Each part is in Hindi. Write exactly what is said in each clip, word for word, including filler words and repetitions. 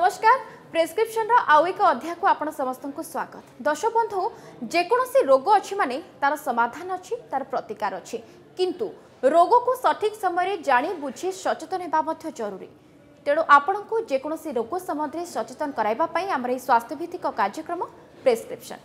नमस्कार प्रेस्क्रिप्शन रो आउ एक अध्याय को आपण समस्त को स्वागत। दर्शक बंधु जेकोसी रोग अच्छी माने तार समाधान अच्छी तार प्रतिकार अच्छी किंतु रोग को सठिक समय जानी बुझी सचेतन होगा जरूरी। तेणु आपण को जेकोसी रोग संबंध सचेतन कराइबा आमर स्वास्थ्य भित्तिक कार्यक्रम प्रेस्क्रिप्शन।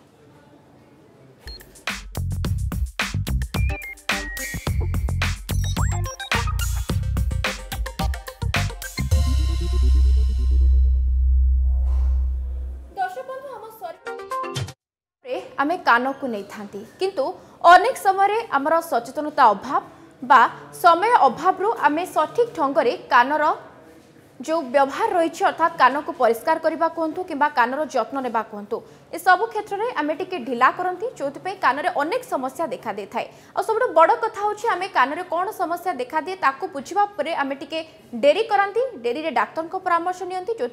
आमे कान को नहीं थांती किंतु अनेक समय आमर सचेतनता अभाव बा समय अभाव रु आमे सठिक ढंग से कानर जो व्यवहार रही अर्थात कान को परिष्कार करने कहतु कि कानर जत्न नेबा कहतु ए सब क्षेत्र में आमे टिके ढिला करती जो कान में अनेक समस्या देखा दे थाए। और सब बड़ कथा होछि आमे कान में कौन समस्या देखा दिए ताकू बुझिबा परे आमे टिके डेरी करती डेरी रे डाक्तर को परामर्श नियंती जो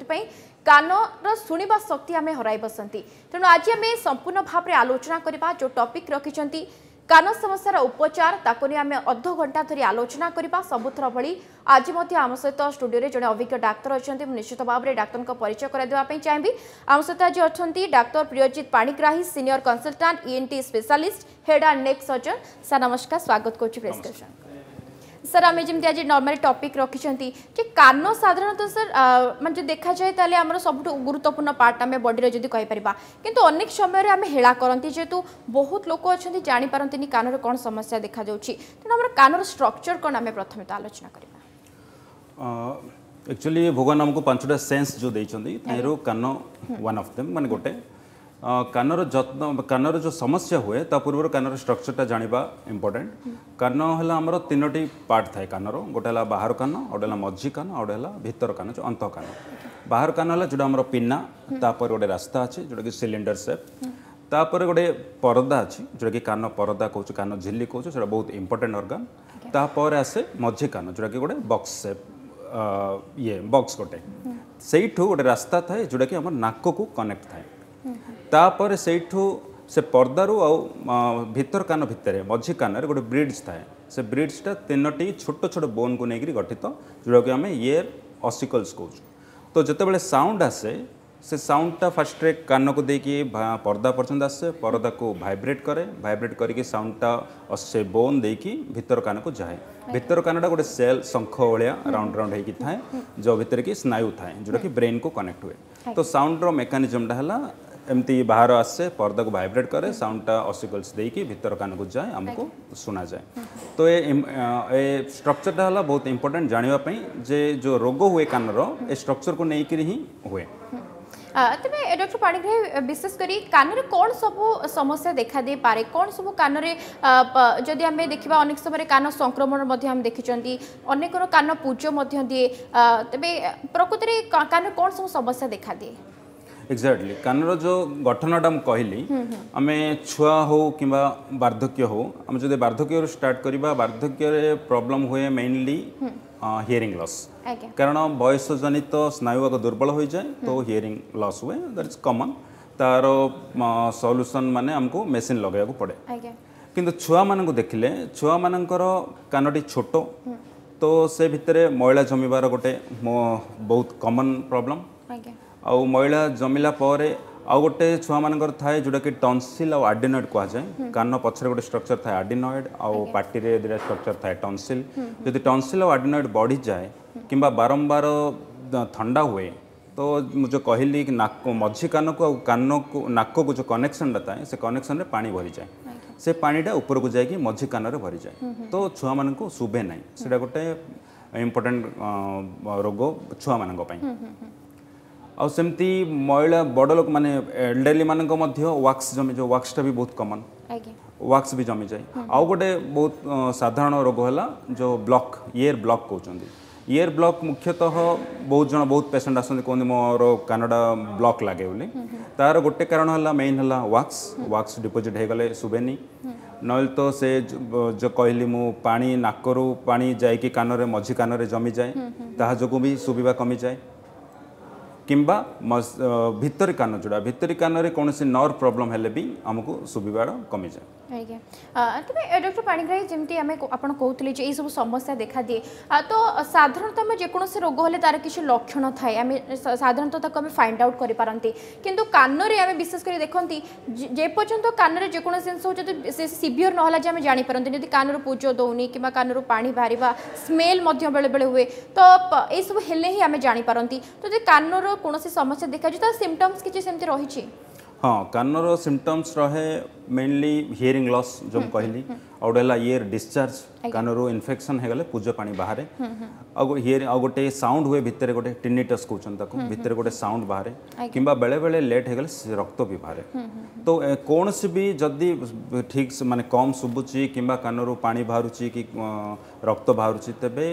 कानर शुणिबा शक्ति आमे हराई बसंती। तेणु आज आमे संपूर्ण भाव में आलोचना करबा जो टॉपिक रखिछंती कान समस्यार उपचार ताको ने आमे अध घंटा धरी आलोचना करबा। सबुथर भली आज मध्य आम सहित स्टूडियो रे जने अभिज्ञ डाक्तर अछंती निश्चित भाव में डाक्तर को परिचय करा देबा पई चाहबी। आम सहित आज अछंती doctor Priyajit Panigrahi senior consultant ENT specialist head and neck surgeon. Sir नमस्कार स्वागत करछि प्रेस्क्रिप्शन। सर आम जमी आज नॉर्मल टॉपिक रखिंट कि कान साधारणतः सर माने देखा जाए ताले आमर सब गुरुत्वपूर्ण पार्ट आम बॉडी जदि कहीपर किंतु अनेक समय आम हेला करती जेहेतु बहुत लोक अच्छा जापारती कान कौन समस्या देखा तेणु आम कानर स्ट्रक्चर कौन आम प्रथम तो आलोचना करवा। एक्चुअली भगवान आमको पांचटा सेंस जो देइछंती तारो कान वन ऑफ देम माने गोटे कानर जत्न कानर जो समस्या हुए ता पूर्व कानर स्ट्रक्चरटा जानिबा इम्पोर्टेंट। कान है आमर तीनोटी पार्ट थाए कानर गोटे है बाहर कान गोटे है मझी कान और है भितर कान जो अंत कान। बाहर कान है जोटा आमर पिना तापर गोटे रास्ता अच्छी जोटा कि सिलिंडर सेप तापर गोटे परदा अच्छी जोटा कि कान परदा कहूँ कान झिल्ली कहूँ से बहुत इंपोर्टेंट ऑर्गन। तापर आसे मझी कान जोटा कि गोटे बॉक्स सेप ये बॉक्स गोटे सेठू गोटे रास्ता थाए जोटा कि आम नाक को कनेक्ट थाए तापर सेठू से पर्दारू आ भितर कान भितर मझी कान गोटे ब्रिड्ज थाए से ब्रिड्जटा तीनोटी छोट छोट बोन को लेकर गठित जोटा कि आम इयर ऑसिकल्स कहूँ। तो जितेबाला साउंड आसे से साउंडटा फास्ट कान को देकी पर्दा पर्यंत आसे पर्दा को भाइब्रेट करे भाइब्रेट करके साउंडटा से बोन देकी भितर कान को जाए। भितर कानटा गोटे सेल शंख भाया राउंड राउंड होगी थाए जो भितर की स्नायु थाए जोटा कि ब्रेन को कनेक्ट हुए। तो साउंड मेकानिजमटा है एमती बाहर आसे पर्दा को भाइब्रेट करे साउंडटा ऑसिकल्स देकी भितर कान को जाए आमको सुना जाए। तो ये स्ट्रक्चरटा है बहुत इंपोर्टेंट जानापी जे जो रोग हुए कानर ए स्ट्रक्चर को लेकर ही हुए। तेज डॉक्टर पाणिग्राही विशेषकर कान में कौन सब समस्या देखा दे पारे कौन सब कान जदि आम देखा अनेक समय कान संक्रमण देखी अनेक कान पूज दिए तेरे प्रकृति में कान कौन सब समस्या देखा दिए। एक्जाक्टली कानर जो गठनटा मुझे कहली आम छुआ हो कि वार्धक्य हो आम जो वार्धक्य स्टार्ट करवा वार्धक्य प्रॉब्लम हुए मेनली हियरिंग लॉस कारण बयस जनित स्नायु आग दुर्बल हो जाए तो हियरिंग लॉस हुए दैट इज कॉमन। तार सॉल्यूशन माने हमको मेसिन लगे पड़े किंतु छुआ मान देखिले छुआ मानकर कानटी छोट तो से भितर मैला जमीबार गोटे बहुत कॉमन प्रॉब्लम आउ मैला जमिला पर आउ गोटे छुआ मानकर थाए जोटा कि टॉन्सिल और आर्डिनॉइड कहा जाए कान पछरे गोटे स्ट्रक्चर थाए आर्डिनॉइड आउ पार्टी रे दिरा स्ट्रक्चर थाए टॉन्सिल। यदि टॉन्सिल और आर्डिनॉइड बढ़ी जाए किंबा बारंबार ठंडा हुए तो मुझे कहली कि नाक मझी कान को कान को नाक को जो कनेक्शन था से कनेक्शन रे पानी भरी जाए से पानीटा ऊपर को जाए मझी कान रे भरी जाए तो छुआ मान को शुभे ना से गोटे इम्पोर्टेंट रोग छुआ मान आउ सेमती महिला बड़ लोक माने एल्डरली मान वाक्स जमी जो वाक्सटा भी बहुत कॉमन वाक्स भी जमी जाए। आउ गोटे बहुत साधारण रोग है जो ब्लॉक ईयर ब्लॉक कहते ईयर ब्लॉक मुख्यतः बहुत जन बहुत पेसेंट आसते कहते मोर कानडा ब्लॉक लगे बोली तार गोटे कारण है मेन है वाक्स वाक्स डिपोजिट हो गले शुभेनी नल तो से जो कहली मु पानी नाकरू पानी जाइकी कान मझी कान जमी जाए ता जो भी शुबिबा कमी जाए। किंबा मस- अ, भितरी कान जोड़ा भितरी कान रे कौन सी नर्व प्रॉब्लम हेले भी हमको सुविधा कमी जाए आज्ञा तेज डॉक्टर पाणिग्राही जमी आम आप कहते ये सब समस्या देखा दिए तो साधारणतः आम जेकोसी रोग हेल्ले तार किसी लक्षण थाए आम साधारणतः आम फाइंड आउट करपारती किंतु कान आम विशेषकर देखती जे पर्यंत कान में जेको जिन हो सीवियर ना आम जापारती जब कान पूज दौनी कि कान पानी बाहर स्मेल बेले बेले हुए तो ये सब हेल्ले ही आम जापारती तो जो कान कौन समस्या देखा तो सिम्पटम्स किसी सेमती रही हाँ कानर सिम्पटम्स रहे मेनली हियरिंग लॉस जो कहली और गोटे ईयर डिस्चार्ज कानर इन्फेक्शन हो गले पूज पानी बाहर हियरिंग आ गोटे साउंड हुए भितर गोटे टिनिटस कहते भितर गोटे साउंड बाहर किंबा बेले बेले लेट हो गले रक्त भी बाहर तो कौन सी भी जदि ठीक से माने कम शुभुची किंबा कानर पानी बाहर कि रक्त बाहर तेबे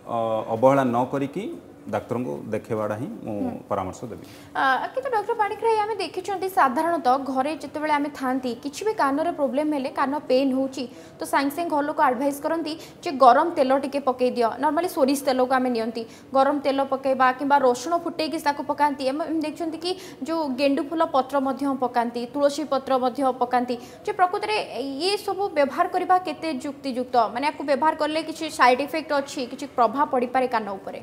अवहेला न करिकी डाक्तर को देखेवाड़ा ही मु परामर्श देवी कि डॉक्टर पाणिग्राही आम देखी साधारणतः घरे जिते आम था कि भी कान प्रोब्लेम हेले कान पेन हो तो सांगे सांगे घर लोग एडवाइस करती जे गरम तेल टिके पकई दियो नॉर्मली सोरिष तेल को आम नियंती गरम तेल पकेबा कि रसुण फुटेकी पकाती देखते कि जो गेंडु फूल पत्र पकाती तुलसी पत्र पकाती जो प्रकृत में ये सब व्यवहार करने केते युक्तियुक्त माने आपको व्यवहार करले किसी साइड इफेक्ट अच्छी किसी प्रभाव पड़ पारे कान उपर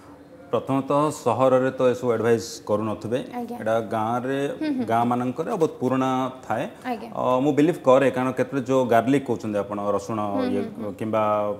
प्रथमतः सहर रे तो एसो एडवाइस करू नथबे एडा गाँव रे गाँ मानक बहुत पुराना थाए मु बिलीव करे कारण केते जो गार्लिक कहउछन आपण रसुण ये किंबा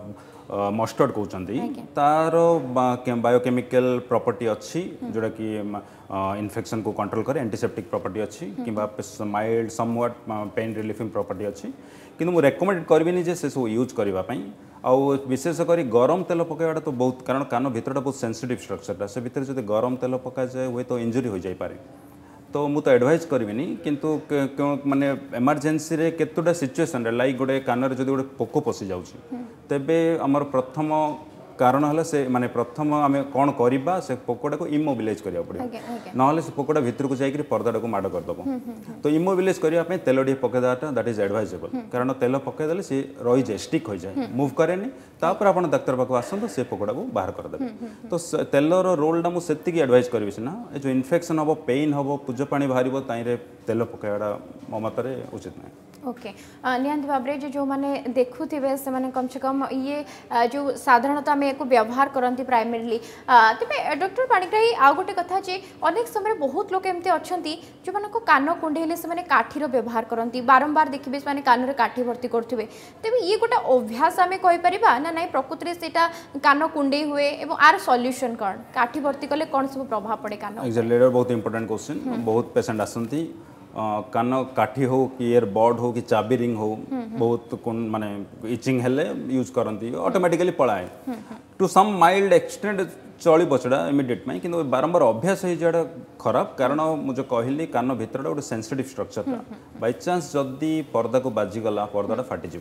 मस्टर्ड कहउछन्ती तार बायोकेमिकल प्रॉपर्टी अच्छी जोड़ा कि इन्फेक्शन को कंट्रोल करे एंटीसेप्टिक प्रॉपर्टी अच्छी किंबा mild somewhat pain relieving property अच्छी किंतु मु रेकमेंड करबिनी जे से सब यूज करबा पई आउ विशेषकर गरम तेल पकड़ा तो बहुत कारण कान भितरटा बहुत सेंसिटिव स्ट्रक्चरटा से भितर जो गरम तेल पका जाए हुए तो इंजुरी हो जाए पारे तो मु तो एडवाइस करबिनी किंतु माने इमरजेंसी रे केतुटा सिचुएशन रे लाइक गोटे कान रे जदि गोटे पोको पशि जाउची तेबे हमर प्रथम कारण है से माने प्रथम आम कौन करवा से पोकोटा को इमोबिलाइज करिया पड़े ना से पोकोटा भितर को जाकर पर्दाटा को माड़ करदेव तो इमोबिलाइज करने तेल टे पकईदेटा दैट इज एडवाइजेबल कारण तेल पकईदे सी रही जाए स्टिक हो जाए मुव कैनि तापर आप डाक्तर पाक आसतु से पोकोटा को बाहर करदे तो तेलर रोलटा मुझे एडवाइज करी सीना जो इन्फेक्शन हम पेन हम पूज पानी बाहर ताई तेल पकड़ा मो मत उचित ना ओके निहांती भाव में जो जो मैंने देखुवे से मैंने कम से कम ये जो साधारणतः आम एक व्यवहार करती प्राइमरीली तेज डॉक्टर पाणिग्राही आ गोटे कथा जे अनेक समय बहुत लोग एमती अच्छा जो मान कान कुंडेले से काठीर व्यवहार करती बारंबार देखिए से कान काठी भर्ती करुवे तेज ये गोटे अभ्यास आम कहीपर ना ना प्रकृत में सेटा कान कुंडे हुए आर सल्यूशन कौन काठी भर्ती कले कौन सब प्रभाव पड़े कान एक्चुअली बहुत इंपोर्टेंट क्वेश्चन बहुत पेशेंट आसती कान काठी हो कि इयर बड हो कि चाबी रिंग हो बहुत माने इचिंग हेले यूज करती ऑटोमेटिकली पलाए टू सम माइल्ड एक्सटेंट चली बचड़ा इमिडिएट में किंतु बारंबार अभ्यास हो जाए खराब कारण मुझे कहली कान भीतर गोटे सेंसिटिव स्ट्रक्चर था बाई चांस जदि पर्दा को बाजिगला पर्दाटा फाटिज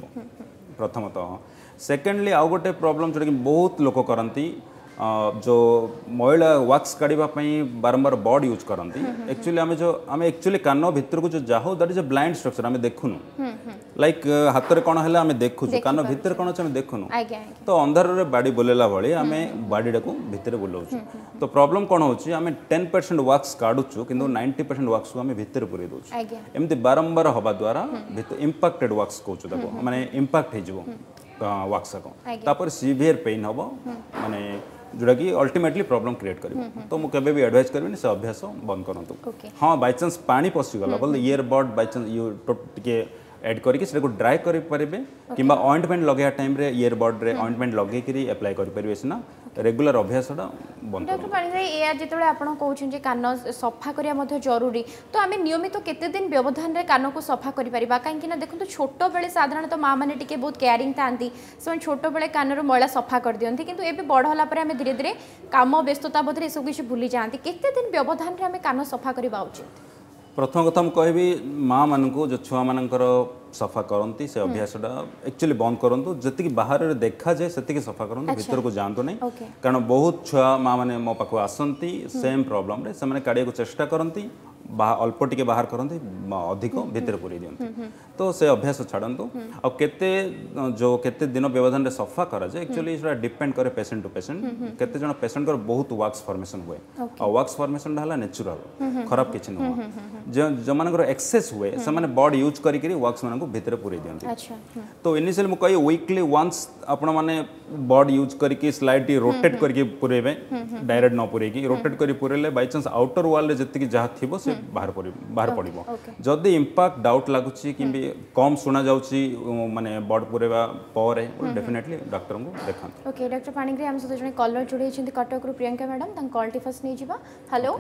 प्रथमतः सेकेंडली आउ गोटे प्रॉब्लम जोटा कि बहुत लोक करती जो मैला वैक्स काढ़ापी बारंबार बड यूज करती एक्चुअली आम जो आम एक्चुअली कान भीतर को जो जाओ that is a blind structure आम देखुनु लाइक हाथ में कौन है आम देखु कान भीतर कौन अच्छे देखुनु तो अंधार रे बाड़ी बुलेला भाई आम बाड़ीटा को भितर बुलाऊँ तो प्रॉब्लम कौन होची आम टेन परसेंट वैक्स काढ़ुचु किंतु नाइंटी परसेंट वैक्स को आम भितर पुरे दउछु एमती बारंबार हवा द्वारा इंपैक्टेड वैक्स कहूँ माने इंपैक्ट हो वैक्स को सीवियर पेन हम माने जोटा कि अल्टीमेटली प्रॉब्लम क्रिएट कर तो मुझे भी एडवाइस करी से अभ्यास बंद करूँ हाँ बाई चांस पानी पशिगला बोले इयर बड बाई चांस यू टे एड करके ड्राए करेंगे कि ऑइंटमेंट लगे टाइम रे इयर बड रे ऑइंटमेंट लगे अप्लाई करेंगे सीना रेगुलर अभ्यास बंद डॉक्टर पाणिग्राही या जिते आप कहते कान सफा करने जरूरी तो आम नियमित केते दिन व्यवधान रे कान को सफा करें कहीं देखो छोट बेले साधारणतः माँ मैंने टी बहुत केयरिंग था से छोट बेले कान मैला सफा कर दिखती कितु ए बड़ होगापर आम धीरे धीरे काम व्यस्तता बोधे सब किसी भूली जाती केते दिन व्यवधान रे आम कान सफा करवा उचित प्रथम कथा मुझे माँ मान जो छुआ मानकर सफा करती से अभ्यासटा एक्चुअली बंद करूँ जी बाहर देखा जाए से सफा करूँ भीतर को जातु नहीं कारण बहुत छुआ माँ मैंने मो पाक आसती सेम प्रॉब्लम रे से काढ़िया चेष्टा करती अल्प टिके बाहर करते अधिक भितर पूरी दिखती तो से अभ्यास छाड़ू आ केते जो केते दिन व्यवधान रे सफा करा जाए एक्चुअली डिपेंड करे पेशेंट टू पेशेंट केते जन पेशेंट कर बहुत वैक्स फॉर्मेशन हुए आ वैक्स फॉर्मेशन हला नेचुरल खराब किछि न जो जो मानकर एक्सेस हुए से माने बॉडी यूज करी करी वैक्स माने को भितर पूरी दियंती अच्छा तो इनिशियल मु कहि वीकली वंस आपण माने बॉडी यूज करी की स्लाइडली रोटेट करके पुरेबे डायरेक्ट न पुरे की रोटेट करी पुरेले बाय चांस आउटर वॉल रे जति की जहा थिबो से बाहर पड़ी बाहर पड़िबो जदी इंपैक्ट डाउट लागुची कि कम सुना जाउची माने बॉडी पुरेबा परे डेफिनेटली डॉक्टर को देखा ओके डॉक्टर पाणिग्राही हम सहित जने कॉलर जोड़ी छिंती कटक रु प्रियंका मैडम तन कॉल टी फर्स्ट नै जिबा हेलो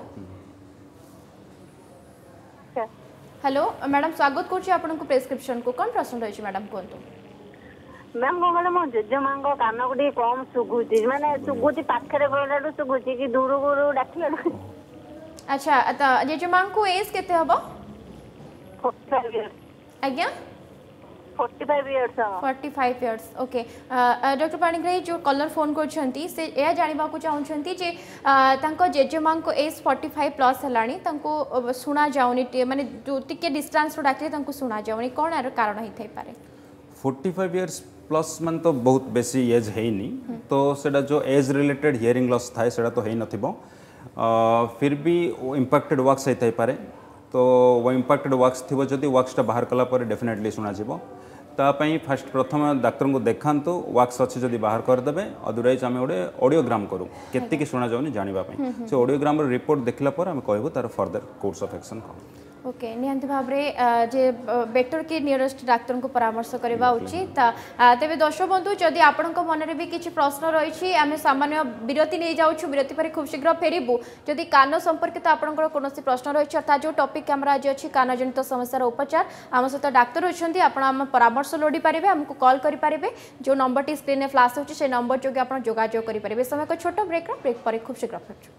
हेलो मैडम स्वागत करछि आपन को प्रेस्क्रिप्शन को कोन प्रश्न रहछि मैडम कोंतो मैम को गले मो जेजेमा को कान को डी कम सुगुची माने सुगुची पाखरे गलाडू सुगुची कि दूर गुरु डाकिलू अच्छा त जेजेमा को एज केते हबो पैंतालीस इयर्स आज्ञा पैंतालीस इयर्स पैंतालीस इयर्स ओके डॉक्टर पाणिग्राही जो कलर फोन करछंती से या जानिबा को चाहछंती जे तांको जेजेमा को एज पैंतालीस प्लस हलानी तांको सुना जाउनी माने जो टिके डिस्टेंस रो डाकले तांको सुना जाउनी कोन आर कारण हि थई पारे पैंतालीस इयर्स प्लस मान तो बहुत बेसी एज हैनी तो सेटा जो एज रिलेटेड हियरिंग लॉस थाए सेटा तो है नथिबो फिर भी इंपैक्टेड वैक्स है पारे तो वो इंपैक्टेड वैक्स थी जदि वैक्सटा बाहर कला पर डेफिनेटली सुना जीवो तापाई फास्ट प्रथम डाक्टर को देखांतु वैक्स अच्छी जदि बाहर करदे अदरवाइज आम गोटे ऑडियोग्राम करूँ केतिकी शुणा जाऊनी जानापी से ऑडियोग्राम रिपोर्ट देखला पर आम कहबू तार फर्दर कोर्स ऑफ एक्शन कौन ओके निहंती भाव में जे बेटर कि नियरेस्ट डाक्टर को परामर्श करवा उचित तेरे दर्शक बंधु जदि आपण मन में भी किसी प्रश्न रही आम सामान्य विरति नहीं जाऊँ विरति पर खूब शीघ्र फेरबू जदि कान संपर्कित आपंकर कौन प्रश्न रही अर्थात जो टॉपिक आम आज अच्छी कान जनित समस्यार उपचार आम सहित डाक्तर अच्छा आप परामर्श लोड़ी पारे आमको कॉल करेंगे जो नंबर टी स्क्रीन में फ्लाश होची नंबर जो आप जोगाजोग करेंगे समय को छोट ब्रेक ब्रेक पर खूब शीघ्र फेरु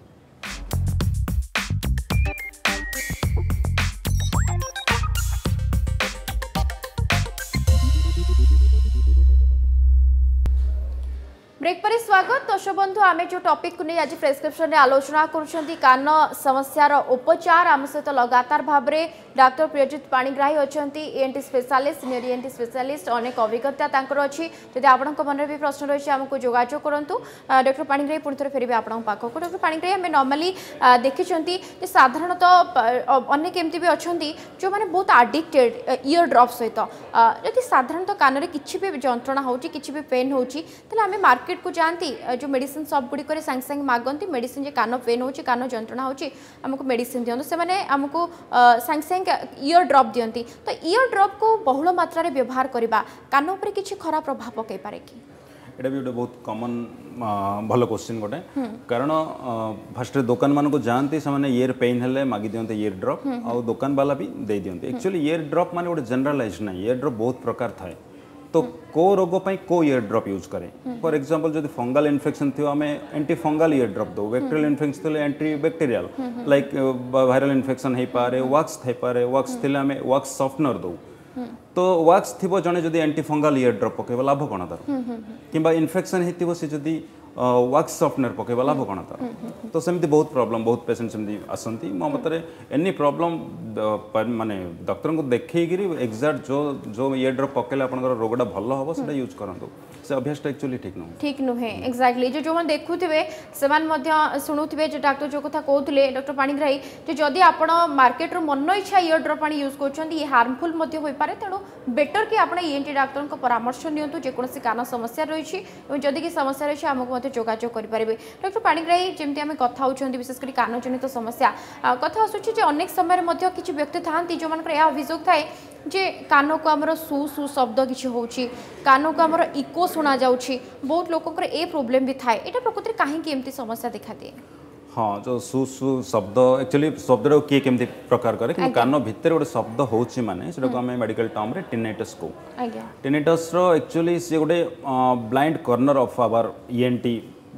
ब्रेक पर स्वागत दर्शक बंधु आम जो टॉपिक को नहीं आज प्रेस्क्रिप्शन में आलोचना करुँच कान समस्यार उपचार आम सहित लगातार भाव में डॉक्टर प्रियजित पाणिग्राही अच्छा ENT specialist senior ENT specialist अनेक अभिज्ञता अच्छी जब आपण मन में भी प्रश्न रही आमको जोगाजोग करूँ डॉक्टर पाणिग्राही पुणी थे फेरबे आपण पाखक डॉक्टर पाणिग्राही आम नॉर्मली देखी साधारणतः अनेक एमती भी अच्छा जो मैंने बहुत आडिक्टेड इयर ड्रप सहित जदि साधारणतः कान में किसी भी जंत्रणा हो कि भी पेन होमें मार्केट को जानती जो मेडिसिन सब गुड़िक सांगे सांगे मागती मेडिसिन जे कान पेन हो कान जंत्रणा होमको मेडिसिन दिखाँ से आमको सांगे सांगे इयर ड्रप दियंती तो इयर ड्रप को बहुल मात्रा रे व्यवहार करबा कान उपर किछि खराब प्रभाव पकई पारे कि एटा भी बहुत कॉमन भलो क्वेश्चन गोटे कारण फास्ट दुकान मान को जानती से माने ईयर पेन हेले मागी दियंते ईयर ड्रप आ दुकान वाला भी दे दियंते एक्चुअली ईयर ड्रप माने गोटे जनरलाइज ना ईयर ड्रप बहुत प्रकार थाए तो को रोग पाई को ईयर ड्रप यूज करे फॉर एग्जांपल जदि फंगल इन्फेक्शन थियो आमे एंटी फंगल ईयर ड्रप दो बैक्टीरियल इन्फेक्शन थिले antibacterial like viral infection हे पारे वैक्स थे पारे वैक्स थिले आमे वैक्स सॉफ्टनर दो तो वैक्स थिबो जने जदि एंटी फंगल ईयर ड्रप पकेबा लाभ कोन तार किबा इन्फेक्शन हेतिबो से जदि वैक्स सॉफ्टनर पकेबा लाभ कोन तार तो सेमती बहुत प्रॉब्लम बहुत पेशेंट सेमती आसंती मो मतरे एनी प्रॉब्लम माने डॉक्टर को देखै गिरी एग्जैक्ट जो जो ईयर ड्रप पकेले आपनकर रोगडा भलो होबो सेटा यूज करंतु से अभ्यासटा एक्चुअली ठीक न ठीक नुहे एक्जाक्टली जो जो मन देखुथिबे सेमान मध्य सुनुथिबे जे डॉक्टर जो कथा कहउथिले डॉक्टर पाणिग्राही जे जदी आपण मार्केट रो मन इच्छा ईयर ड्रप पानी यूज करछंती ये हार्मफुल मध्य होई पारे तेणु बेटर कि आपण ईएनटी डॉक्टर को परामर्श नियंतु जे कोनसी कान समस्या रहिछि एवं जदी कि समस्या रहिछि हमको जोगाजोग करेंगे डॉक्टर पाणिग्राही जमी आम कथा होती विशेषकर कान जनित समस्या कथा आसूँ अनेक समय किसी व्यक्ति था जो मान अभियोग थाए जे कान को आमर सु सु शब्द किसी हो कान को आमर इको शुणा जाऊँगी बहुत लोक ए प्रोब्लेम भी थाए यहाँ प्रकृति कहीं एमती समस्या देखा दिए हाँ जो सु सु शब्द एक्चुअली शब्द किए केमती प्रकार करे कि कान भितर गोटे शब्द होची माने सेटा को हमें मेडिकल टर्म रे टिनेटस को टिनेटस रो एक्चुअली से गोटे blind corner of our ENT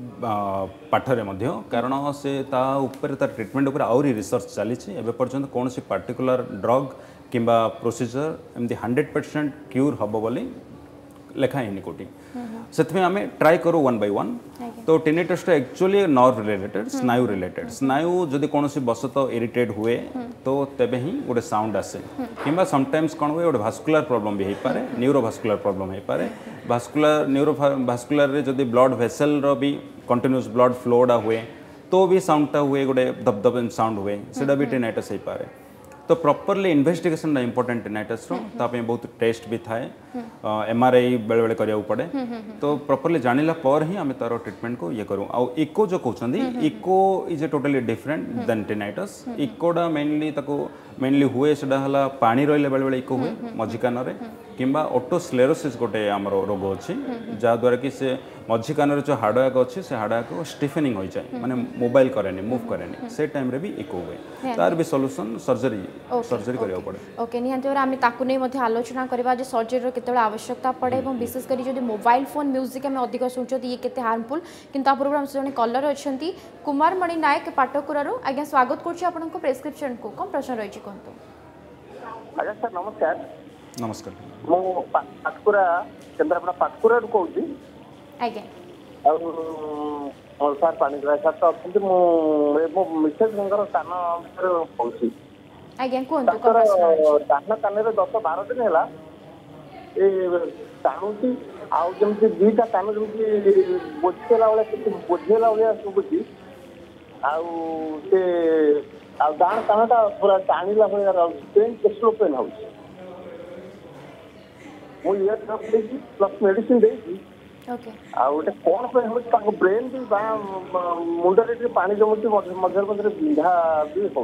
पाठरे मध्य कारण से ता ऊपर ता ट्रीटमेंट ऊपर आउरी रिसर्च चली एबे पर्यंत कौन सी पार्टिकुलर ड्रग किंबा प्रोसीजर एमती हंड्रेड परसेंट क्यूर हम बोली लेखा है कोटी से आम ट्राए करूँ वन बाय वन। तो टिनेटसटा एक्चुअली नर्व रिलेटेड स्नायु रिलेटेड स्नायु जदि कौन बसत इरिटेट हुए तो तेबे ही गोटे साउंड आसे किंबा समटाइम्स कौन हुए गोटे भास्कुलर प्रॉब्लम भी हो पारे न्यूरो भास्कुलर प्रॉब्लम हो पारे भास्कुलर न्यूरो भास्कुलर रे जदि ब्लड वेसल रो भी कंटिन्यूअस ब्लड फ्लोडा हुए तो भी साउंडटा हुए गोटे दबदब साउंड हुए सेटा भी टिनेटस हो पारे। तो प्रॉपरली इन्वेस्टिगेशन इंपोर्टेंट टिनेटस बहुत टेस्ट भी थाए एमआरआई बेले बेले करिया पड़े तो प्रॉपरली जानिला पर ही आम तार ट्रीटमेंट को ये करूँ आउ इको जो कहते eco is a totally different then टिनेटस इकोटा mainly mainly हुए सेटा पानी रही बेले बेले इको हुए मझी कान किंबा ओटोस्लेरोसिस गोटे आमर रोग अच्छी जहाद्वारा कि से मझी कान जो हार्डयाक अच्छी से हार्डयाक स्टिफेनिंग हो जाए माने मोबाइल करेनि मूव करेनि से टाइम रे भी इको हुए तार भी सॉल्यूशन सर्जरी सर्जरी करिया पड़े। ओके निहांती आम ताकू नहीं मध्य आलोचना करबा जे सर्जरी केतेबेला आवश्यकता पड़े एवं विशेष करी जदि मोबाइल फोन म्यूजिक आम अधिक शुणुछत ये केते हार्मफुल किंतु पूर्व हम जने कलर अछंती कुमार मणि नायक पाटकुरारू आज्ञा स्वागत करछि आपनको प्रेस्क्रिप्शन को कोन प्रश्न रहिछि कोनतो। आज्ञा सर नमस्कार। नमस्कार मो पाटकुरा केन्द्रापड़ा पाटकुरा कहूँ आज्ञा और सर पाणीग्राही सर तो अच्छे मो मिसेज कान भर कहूँ आज्ञा कोन कोन प्रश्न डान कान दस बार दिन है टाणुची आउ जमी दुईटा कान जमी बोझेला भाई बोझेला भाया शुभुची आउ से डाण कानटा पूरा टाणिला भाया रही पेन केसलो पेन हो इयर ड्रप देगी प्लस मेडिसिन देगी आउटे कौन हो ब्रेन भी मुंडे पानी जमुची मझे मझे बिंधा भी हो।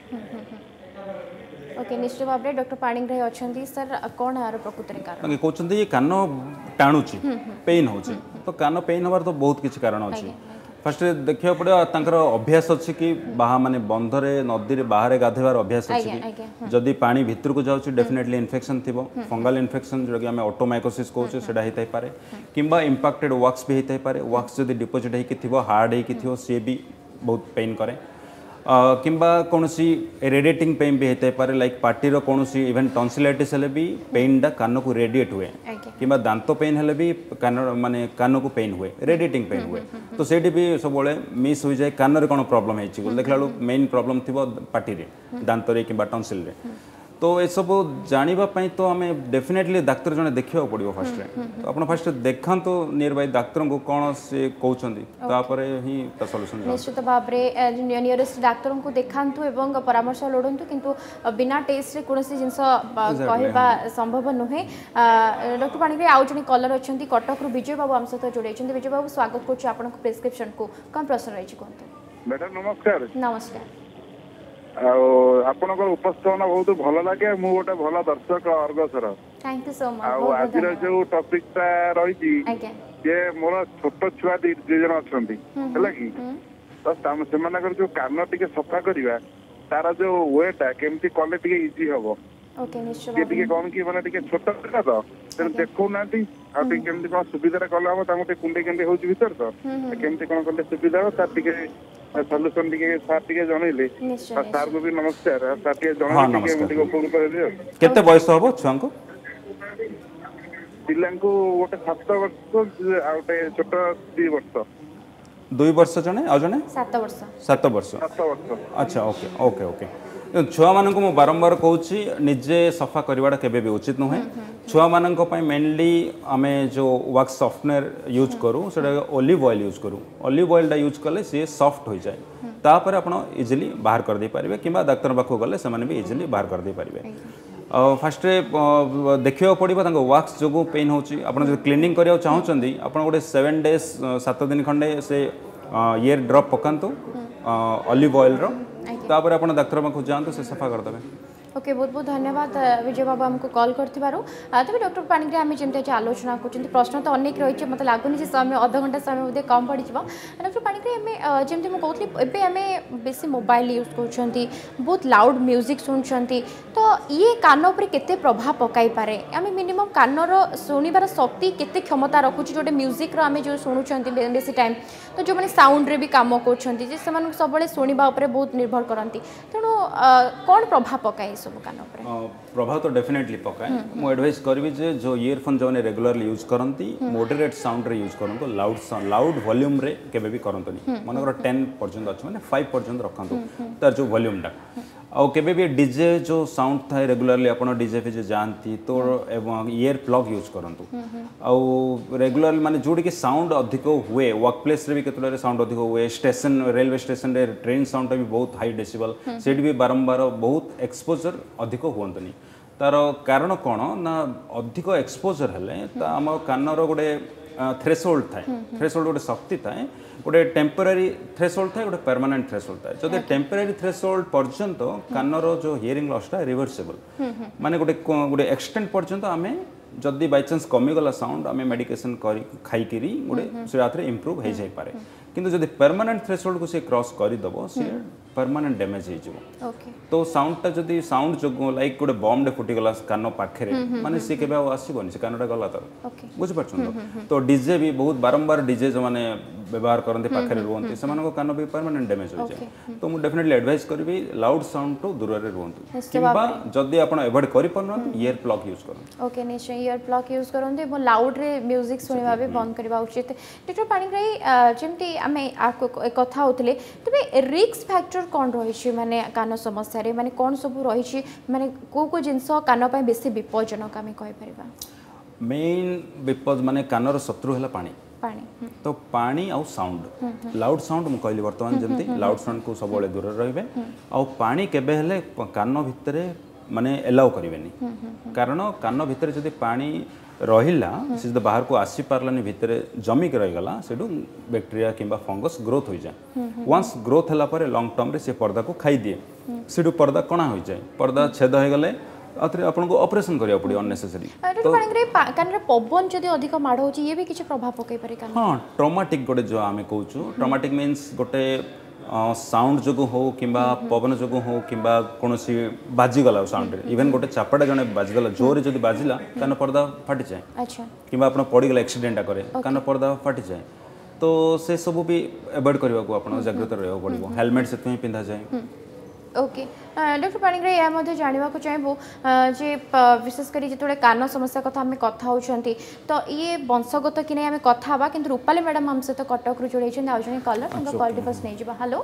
ओके निश्चित भाव में डॉक्टर पाणिग्राही अच्छी सर कौन यार प्रकृत कारण कहते ये कान टाणुची पेन हो तो कान पेन हमार तो बहुत किसी कारण अच्छी फर्स्ट देखा पड़े तर अभ्यास अच्छी कि बाहा माने बंधरे नदी बाहर गाधेबार अभ्यास अच्छी जदि पानी भितर को जाऊँ डेफिनेटली इन्फेक्शन थी फंगाल इन्फेक्शन जो कि आम ऑटोमाइकोसिस कहूँ से होता पारे किंबा इंपैक्टेड वॉक्स भी होता पारे वॉक्स जदि डिपोजिट होती हार्ड होती सी भी बहुत पेन करे किंबा कौन सी रेडिएटिंग पेन भी होता पारे लाइक पार्टीर कौन सी इवेन टॉन्सिलाइटिस हेले भी पेनटा कान को रेडिएट हुए किंबा दांत पेन हेले भी कान माने कान को पेन हुए रेडिएटिंग पेन हुए तो सेठी भी सब मिस हो जाए कान रे कौन प्रॉब्लम है देखला मेन प्रॉब्लम थी पार्टी दांत किंबा टॉन्सिल रे तो ये सब जानापी तो आम डेफिनेटली डाक्तर जने देखा पड़ो फास्ट तो आप फास्ट देखा तो नियर बाय डाक्तर को कौन से कहते ही सॉल्यूशन निश्चित भाव में नियरेस्ट डाक्तर को देखातु एवं परामर्श लोड़ू किंतु बिना टेस्ट कौन जिन कहवा संभव नुहे। डॉक्टर पाणिग्राही आउ जन कलर अच्छा कटक रु विजय बाबू आम सहित जोड़े विजय बाबू स्वागत करुँ आप प्रेस्क्रिप्शन को कौन प्रश्न रही कहते। मैडम नमस्कार। नमस्कार आपनकर उपस्थापना बहुत भल लगे मु गोटे भल दर्शक अर्गसर थैंक यू सो मच आज जो टॉपिकटा रही जे मोर छोट छुआ दी जन अच्छा है कि तो जो कान टी सफा करवा तार जो वेटा केमती कले टी इजी हम टे कौन कि मैंने छोट पिला तो देखो ना केमती कौन सुविधा कले हम कुंडे केमती हो भर तो केमती कौन कले सुविधा हो तार सल्यूशन टिके सार टिके जनइले सार को भी नमस्कार सार टिके जनइले टिके टिके उपकृत हेले केते बयस हबो छुआ को पिला को गोटे सात वर्ष आ गोटे छोट दो वर्ष दुई वर्ष जने आ जने सात वर्ष सात वर्ष सात वर्ष अच्छा ओके ओके ओके छुआ मानक मु बारंबार कहूँ निजे सफा करवाटा केबे भी उचित नुहे छुआ मानक पई मेनली आमे जो वैक्स सॉफ्टनर यूज करूँ से ओलिव ऑयल यूज करूँ ओलिव ऑयलटा यूज कले सी सॉफ्ट हो जाए तापर आप इजिली बाहर कर दे पारे कि डाक्तर पाखक गले से भी इजिली बाहर कर दे पारे फास्ट देखा पड़ो वैक्स जो पेन होची आपन क्लीनिंग करने चाहते आप गोटे सेवेन डेज सात दिन खंडे से ये ड्रप पकातु ऑलिव ऑयल रो तापर आप डाक्तर पाखक जातु से सफा करदे। ओके बहुत बहुत धन्यवाद विजय बाबू आमको कॉल करथिबारु तबे डॉक्टर पाणिग्राही आम जमी आज आलोचना कर प्रश्न तो अनेक रही मतलब लगुनि समय अध घंटा समय बोधे कम पड़ डॉक्टर पाणिग्राही आम जमी मुझे कहती आम बेसी मोबाइल यूज कर बहुत लाउड म्यूजिक शुणुंट तो ये कान पर केते प्रभाव पकाई पारे आम मिनिमम कानर शुणिबार शक्ति केते क्षमता रखुची जोटे म्यूजिक आम जो शुणुंट बेसी टाइम तो जो मैंने साउंड रे भी काम कर सब शुणा बहुत निर्भर करती तेणु कौन प्रभाव पकाए सब कान ऊपर प्रभाव तो डेफिनेटली पकाए मु एडवाइस करबी जे जो ईयरफोन जो रेगुलरली यूज करंती मॉडरेट साउंड रे यूज करंतो लाउड साउंड लाउड वॉल्यूम रे केबे भी करंतनी मनकर टेन पर्यंत अछि माने फाइव पर्यंत रखंतो तार जो वॉल्यूम टा आउ केबे भी डीजे जो साउंड थाए रेगुलरली आपण डीजे पे जानती तो एवं ईयर प्लग यूज करंतु आउ रेगुलरली माने जोडी के साउंड अधिक हुए वर्क प्लेस रे भी केतले साउंड अधिक हुए स्टेशन रेलवे स्टेशन रे ट्रेन साउंड भी बहुत हाई डेसिबल सेट भी बारंबार बहुत एक्सपोजर अधिक हुंतनी तार कारण कौन ना अधिक एक्सपोजर हेले ता हम कानर गोटे थ्रेशोल्ड थाए थ्रेशोल्ड गोटे शक्ति थाए गोटे टेम्पररी थ्रेशोल्ड थाए गोटे परमानेंट थ्रेशोल्ड थाए जदि टेम्पररी थ्रेशोल्ड पर्यंत कानर जो हियरिंग लॉस टा रिवर्सिबल माने गोटे गोटे एक्सटेंट पर्यंत आमे जदि बाय चांस कमी गला साउंड आमे मेडिकेशन करी खाई करी गोटे से रात्रे इंप्रूव हे जाय पारे किंतु जदि परमानेंट थ्रेशोल्ड को से क्रॉस करी दबो से परमानेंट डैमेज हे जिवो ओके तो साउंड टा जदि साउंड जो लाइक गोटे बॉम्ब डे फुटी गला कान पाखे माने से केबे आसीबोनी से कानटा गला तर बुझ परछन तो डीजे भी बहुत बारंबार डीजे जो माने व्यवहार करते पाखे रुहंती से कान भी परमानेंट डैमेज हो जाए तो मु डेफिनेटली एडवाइस करबी लाउड साउंड तो दूर रे रुहंतु किबा जदि आपण अवॉइड करि परन ईयर प्लग यूज करन ओके निश्चय ईयर प्लग यूज करंते बो लाउड रे म्यूजिक सुनिबा भी बंद करबा उचित डॉक्टर पाणिग्राही जेमती आमे कथा होतले तबे रिस्क फैक्टर कोन रही छी माने कान समस्या रे माने कोन सब रही छी माने को को जिंस कान पय बेसी विपज्जनक आमे कहि परबा मेन विपद माने कानर शत्रु हला पानी पानी तो पानी आउ साउंड लाउड साउंड मु कहली वर्तमान जमती लाउड साउंड को सब बळे दूर रहिबे आउ पानी केबे हेले कान भितरे माने एलाउ करिवेनी कारण कान भितरे जदि पानी रहिला से जब बाहर को आसी पारलानी भितरे जमी के रही गला सेडू बैक्टीरिया किंबा फंगस ग्रोथ हो जाए वंस ग्रोथ हला परे लॉन्ग टर्म रे से पर्दा को खाई दिए सेडू पर्दा कणा हो जाए पर्दा छेद हो गले आतरे आपन को ऑपरेशन करिया पड़ी अननेसेसरी तो पाणिग्राही कान रे पवन जदी अधिक माड होची ये भी किछ प्रभाव पकई पारे कान हां ट्रॉमाटिक गोटे जो आमे कहूछु ट्रॉमाटिक मींस गोटे साउंड जो हो किंबा पवन जो हो किंबा कोनोसी बाजी गला साउंड रे इवन गोटे चापड़ा जने बाजी गला जोरे जदी बाजिला कान पर्दा फाटी जाए अच्छा किंबा आपण पड़ी गला एक्सीडेंट करे कान पर्दा फाटी जाए तो से सब भी अवॉइड करबा को आपण जागृत रहबो पड़िबो हेलमेट से तुई पिंधा जाए ओके डॉक्टर पाणिग्राही या मध्ये जानिबा को चाहबो जे विशेष करी जेतोले कान समस्या कथा हमें कथा होचंती तो ये वंशगत कि नहीं हमें कथा हबा किंतु रूपाली मैडम हमसे तो कटक रु जोड़ै छन आउजने कॉलर हम कॉल डिफरेंस नहीं जिबा हेलो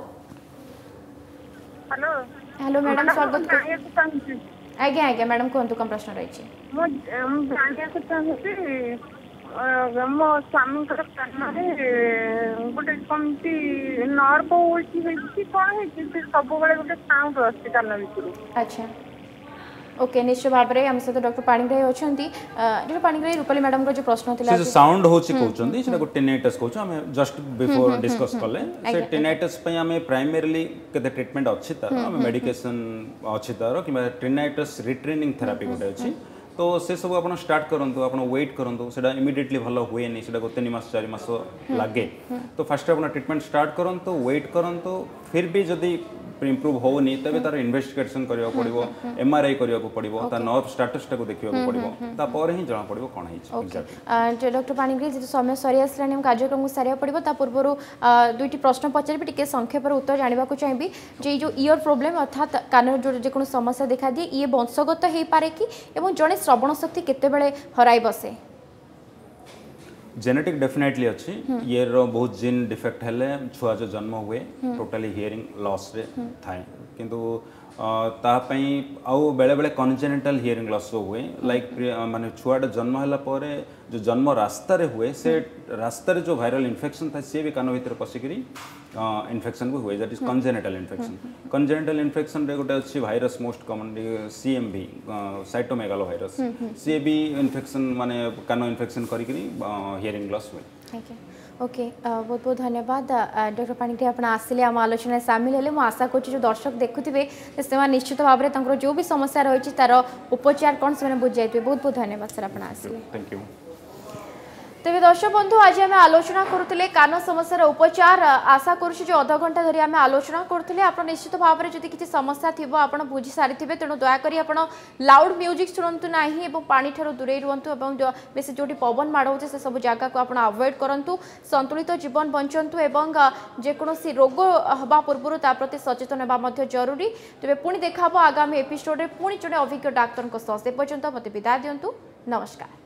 हेलो हेलो मैडम स्वागत आज्ञा आज्ञा मैडम कोंतु कम प्रश्न रही छी मो जानिया को चाहूची मो स्वामी को कान रे गोटे कमती नर्व होची होची कोन होची से सब बळे गोटे साउंड आसी कान भितरु अच्छा ओके निश्चय भाव में हमसे तो डॉक्टर पाणिग्राही अछंती डॉक्टर पाणिग्राही रूपाली मैडम को जो प्रश्न थिला से साउंड होची कहउचंदी सेटा को टिनेटस कहउछ हम जस्ट बिफोर डिस्कस करले से टिनेटस पय हम प्राइमरीली केते ट्रीटमेंट अछि तार हम मेडिकेशन अछि तार किबा टिनेटस रिट्रेनिंग थेरेपी गोटे अछि तो से सब आप स्टार्ट करंतु आप वेट करंतु सेटा इमीडिएटली भलो हुए नहीं सेटा तीन मास चार मास लागे तो फर्स्ट आप ट्रीटमेंट स्टार्ट करंतु वेट करंतु फिर भी जदि इंप्रूव होनी तबे तार इन्वेस्टिगेशन करिया पड़िबो एमआरआई करिया को पड़िबो ता नर्व स्टेटस टा को देखिया को पड़िबो ता पर ही जणा पड़िबो कोन है एक्जेक्टली डॉक्टर पाणिग्राही जे समय सरी आसलानी हम कार्यक्रम को सारिया पड़िबो ता पूर्वरु दुईटी प्रश्न पचारबी टिके संक्षेप रे उत्तर जानिबा को चाहबी जे जो ईयर प्रॉब्लम अर्थात कान जो जे कोनो समस्या देखा दिए ये वंशगत हे पारे कि एवं जणे श्रवण शक्ति केते बेले हराई बसे जेनेटिक डेफिनेटली अच्छी ये रो बहुत जीन डिफेक्ट हेले छुआ जो जन्म हुए टोटली हियरिंग लॉस रे थाए किंतु ता पई आउ बेले बेले कॉन्जेनिटल हियरिंग लॉस हुए लाइक माने छुआटा जन्म हला परे जो जन्म रास्ता रे हुए से रास्ता रे जो वायरल इन्फेक्शन था से भी कान भीतर पसिकरी इन्फेक्शन को हुए that is congenital infection congenital infection रे गोटे अछि virus most commonly CMV cytomegalovirus से भी इन्फेक्शन माने कान इन्फेक्शन करी करी हियरिंग लॉस हुए ओके बहुत बहुत धन्यवाद डॉक्टर पाणिग्राही आपण आसिले आम आलोचना सामिल हेले मु आशा करछि जो दर्शक देखुथिबे से निश्चित भाव में तंकर जो भी समस्या रही तार उपचार कौन से बुझ जाइए बहुत बहुत धन्यवाद सर आपण आसिले थैंक यू तेज दर्शक बंधु आज आम आलोचना करुले कान समस्यार उपचार आशा करुँ जो अध घंटा धरी आम आलोचना करुले आप निश्चित भाव में जब किसी समस्या थी आप बुझी सारी थे तेणु दयाकोरी आप लाउड म्यूजिक शुणु ना पानी ठार दूरे रुहतु बेस जो पवन माड़ हो से सब जगह को आप अवॉइड करूँ संतुलित जीवन बंचतु एवं जेकोसी रोग हवा पूर्व प्रति सचेतन होगा जरूरी तेज पुणी देखा आगामी एपिसोड पुणी जड़े अभिज्ञ डाक्तर से पर्यंत मत विदाय दिंतु नमस्कार।